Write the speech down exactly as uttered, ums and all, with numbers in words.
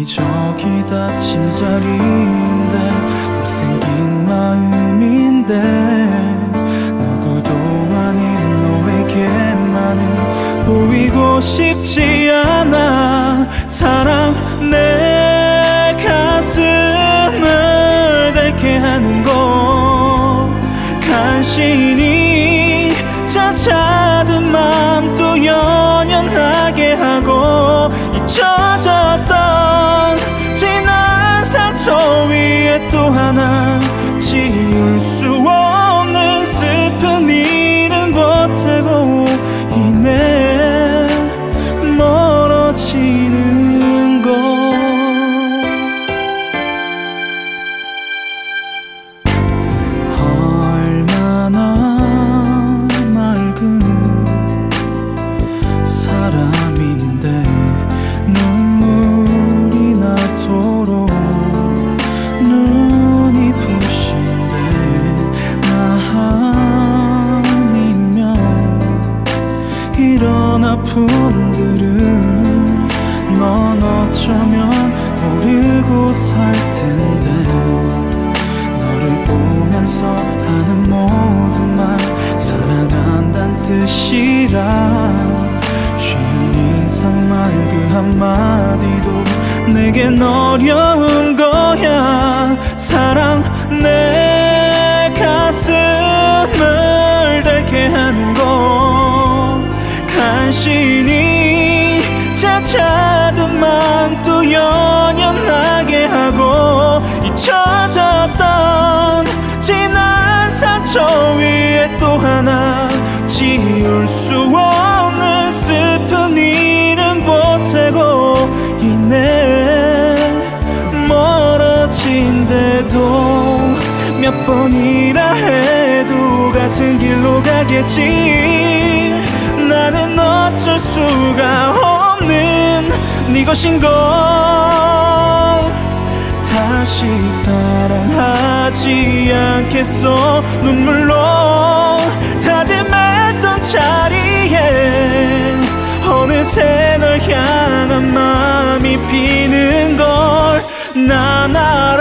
여기저기 다친 자리인데 못생긴 마음인데 누구도 아닌 너에게만은 보이고 싶지 않아. 사랑 내 가슴을 닳게 하는 것 간신히 찾아든 맘 또 연연하게 하고 잊혀졌던 지난 상처 위에 또 하나 지울 수 없는 슬픈 일은 보태고 이내 멀어지는 것. 사람인데 눈물이 나도록 눈이 부신데 나 아니면 이런 아픔들은 넌 어쩌면 모르고 살 텐데 너를 보면서 하는 모든 말 사랑한다는 뜻이라 쉬운 이상 말 그 한마디도 내겐 어려운 거야. 사랑 내 가슴을 닳게 하는 것 간신히 찾아든 맘 또 연연하게 하고 잊혀졌던 지난 상처 위에 또 하나 지울 수 없는 슬픈 일은 보태고 이내 멀어진대도 몇 번이라 해도 같은 길로 가겠지. 나는 어쩔 수가 없는 네 것인걸. 다시 사랑하지 않겠어. 눈물로 다짐했던 자리에 어느새 널 향한 마음이 피는 걸 난 알아.